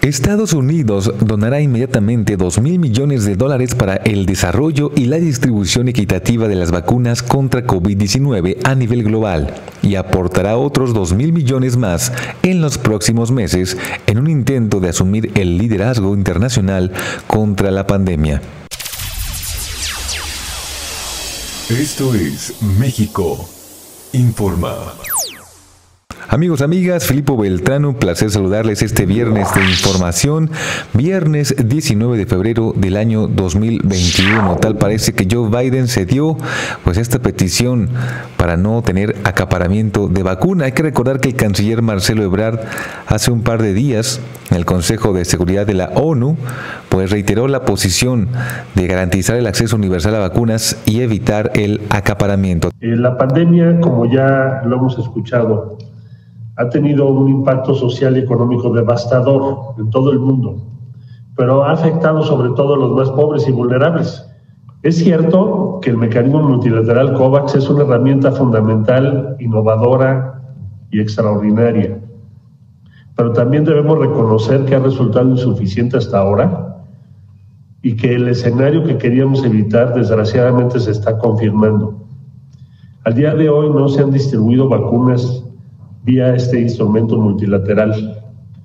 Estados Unidos donará inmediatamente $2.000 millones para el desarrollo y la distribución equitativa de las vacunas contra COVID-19 a nivel global y aportará otros $2.000 millones más en los próximos meses en un intento de asumir el liderazgo internacional contra la pandemia. Esto es México Informa. Amigos, amigas, Filipo Beltrán, un placer saludarles este viernes de información, viernes 19 de febrero del año 2021. Tal parece que Joe Biden cedió pues esta petición para no tener acaparamiento de vacuna. Hay que recordar que el canciller Marcelo Ebrard hace un par de días en el Consejo de Seguridad de la ONU pues reiteró la posición de garantizar el acceso universal a vacunas y evitar el acaparamiento. La pandemia, como ya lo hemos escuchado, ha tenido un impacto social y económico devastador en todo el mundo, pero ha afectado sobre todo a los más pobres y vulnerables. Es cierto que el mecanismo multilateral COVAX es una herramienta fundamental, innovadora y extraordinaria, pero también debemos reconocer que ha resultado insuficiente hasta ahora y que el escenario que queríamos evitar desgraciadamente se está confirmando. Al día de hoy no se han distribuido vacunas vía este instrumento multilateral.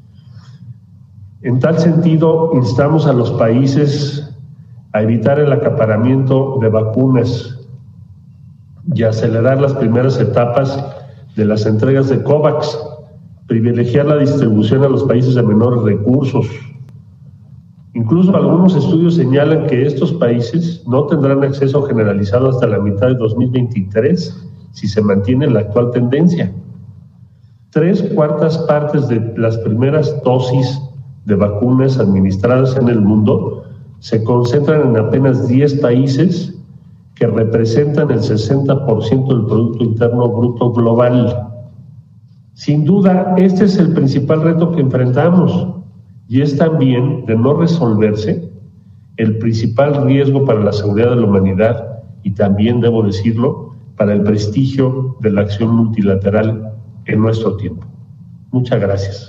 En tal sentido, instamos a los países a evitar el acaparamiento de vacunas y acelerar las primeras etapas de las entregas de COVAX, privilegiar la distribución a los países de menores recursos. Incluso algunos estudios señalan que estos países no tendrán acceso generalizado hasta la mitad de 2023 si se mantiene la actual tendencia. 3/4 partes de las primeras dosis de vacunas administradas en el mundo se concentran en apenas 10 países que representan el 60% del Producto Interno Bruto global. Sin duda, este es el principal reto que enfrentamos y es también, de no resolverse, el principal riesgo para la seguridad de la humanidad y también, debo decirlo, para el prestigio de la acción multilateral en nuestro tiempo. Muchas gracias.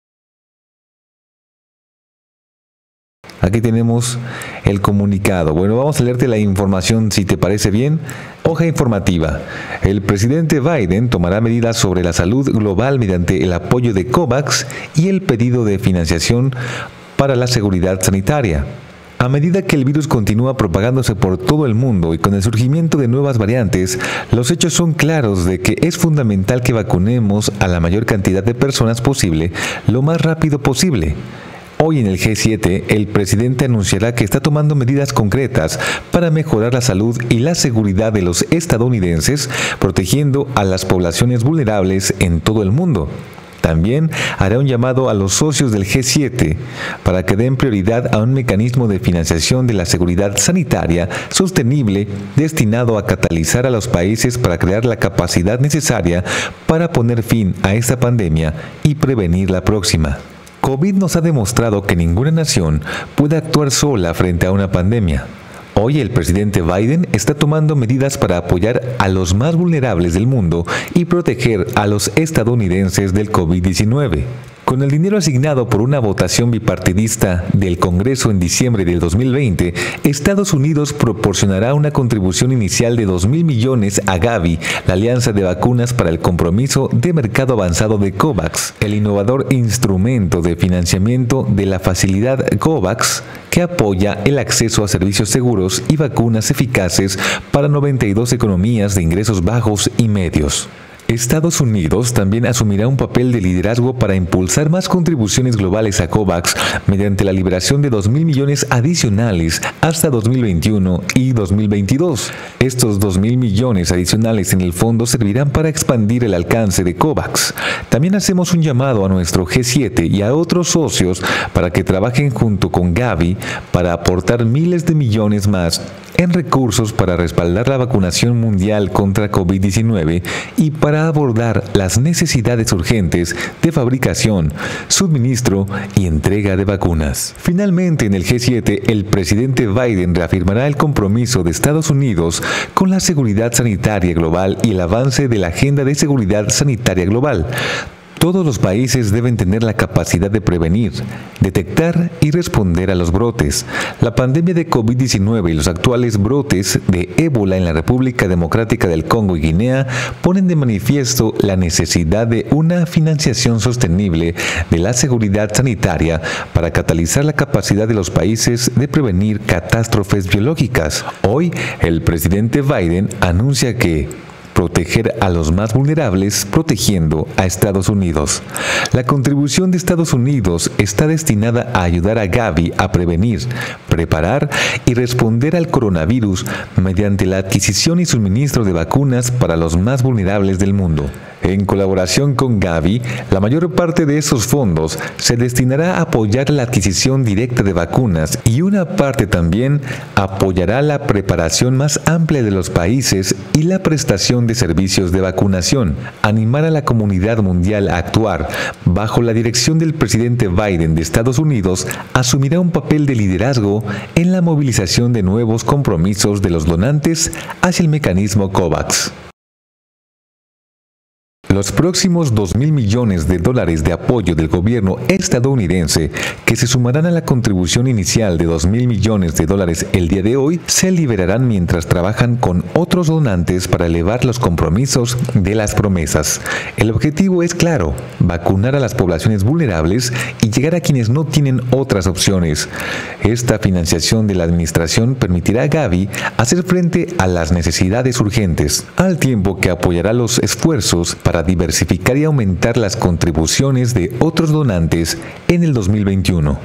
Aquí tenemos el comunicado. Bueno, vamos a leerte la información si te parece bien. Hoja informativa. El presidente Biden tomará medidas sobre la salud global mediante el apoyo de COVAX y el pedido de financiación para la seguridad sanitaria. A medida que el virus continúa propagándose por todo el mundo y con el surgimiento de nuevas variantes, los hechos son claros de que es fundamental que vacunemos a la mayor cantidad de personas posible lo más rápido posible. Hoy en el G7, el presidente anunciará que está tomando medidas concretas para mejorar la salud y la seguridad de los estadounidenses, protegiendo a las poblaciones vulnerables en todo el mundo. También hará un llamado a los socios del G7 para que den prioridad a un mecanismo de financiación de la seguridad sanitaria sostenible destinado a catalizar a los países para crear la capacidad necesaria para poner fin a esta pandemia y prevenir la próxima. COVID nos ha demostrado que ninguna nación puede actuar sola frente a una pandemia. Hoy el presidente Biden está tomando medidas para apoyar a los más vulnerables del mundo y proteger a los estadounidenses del COVID-19. Con el dinero asignado por una votación bipartidista del Congreso en diciembre del 2020, Estados Unidos proporcionará una contribución inicial de $2.000 millones a Gavi, la alianza de vacunas para el compromiso de mercado avanzado de COVAX, el innovador instrumento de financiamiento de la facilidad COVAX, que apoya el acceso a servicios seguros y vacunas eficaces para 92 economías de ingresos bajos y medios. Estados Unidos también asumirá un papel de liderazgo para impulsar más contribuciones globales a COVAX mediante la liberación de $2.000 millones adicionales hasta 2021 y 2022. Estos $2.000 millones adicionales en el fondo servirán para expandir el alcance de COVAX. También hacemos un llamado a nuestro G7 y a otros socios para que trabajen junto con Gavi para aportar miles de millones más en recursos para respaldar la vacunación mundial contra COVID-19 y para abordar las necesidades urgentes de fabricación, suministro y entrega de vacunas. Finalmente, en el G7, el presidente Biden reafirmará el compromiso de Estados Unidos con la seguridad sanitaria global y el avance de la Agenda de Seguridad Sanitaria Global. Todos los países deben tener la capacidad de prevenir, detectar y responder a los brotes. La pandemia de COVID-19 y los actuales brotes de ébola en la República Democrática del Congo y Guinea ponen de manifiesto la necesidad de una financiación sostenible de la seguridad sanitaria para catalizar la capacidad de los países de prevenir catástrofes biológicas. Hoy, el presidente Biden anuncia que proteger a los más vulnerables protegiendo a Estados Unidos. La contribución de Estados Unidos está destinada a ayudar a Gavi a prevenir, preparar y responder al coronavirus mediante la adquisición y suministro de vacunas para los más vulnerables del mundo. En colaboración con Gavi, la mayor parte de esos fondos se destinará a apoyar la adquisición directa de vacunas y una parte también apoyará la preparación más amplia de los países y la prestación de servicios de vacunación. Animar a la comunidad mundial a actuar bajo la dirección del presidente Biden de Estados Unidos asumirá un papel de liderazgo en la movilización de nuevos compromisos de los donantes hacia el mecanismo COVAX. Los próximos $2.000 millones de apoyo del gobierno estadounidense, que se sumarán a la contribución inicial de $2.000 millones el día de hoy, se liberarán mientras trabajan con otros donantes para elevar los compromisos de las promesas. El objetivo es claro: vacunar a las poblaciones vulnerables y llegar a quienes no tienen otras opciones. Esta financiación de la administración permitirá a Gavi hacer frente a las necesidades urgentes, al tiempo que apoyará los esfuerzos para diversificar y aumentar las contribuciones de otros donantes en el 2021.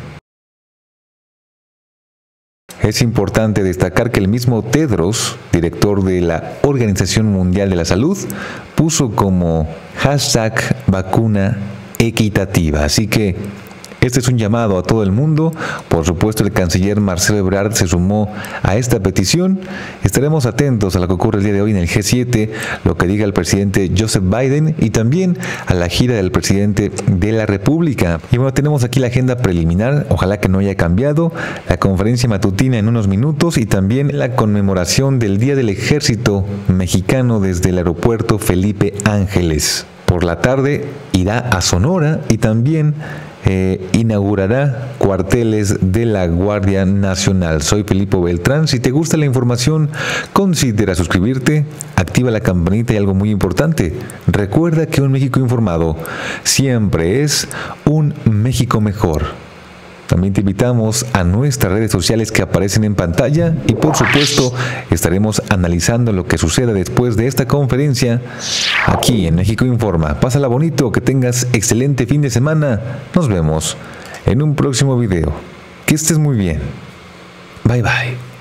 Es importante destacar que el mismo Tedros, director de la Organización Mundial de la Salud, puso como hashtag vacuna equitativa. Así que este es un llamado a todo el mundo. Por supuesto, el canciller Marcelo Ebrard se sumó a esta petición. Estaremos atentos a lo que ocurre el día de hoy en el G7, lo que diga el presidente Joseph Biden y también a la gira del presidente de la República. Y bueno, tenemos aquí la agenda preliminar, ojalá que no haya cambiado, la conferencia matutina en unos minutos y también la conmemoración del Día del Ejército Mexicano desde el aeropuerto Felipe Ángeles. Por la tarde irá a Sonora y también inaugurará cuarteles de la Guardia Nacional. Soy Felipe Beltrán. Si te gusta la información, considera suscribirte, activa la campanita y algo muy importante, recuerda que un México informado siempre es un México mejor. También te invitamos a nuestras redes sociales que aparecen en pantalla y por supuesto estaremos analizando lo que suceda después de esta conferencia aquí en México Informa. Pásala bonito, que tengas excelente fin de semana. Nos vemos en un próximo video. Que estés muy bien. Bye bye.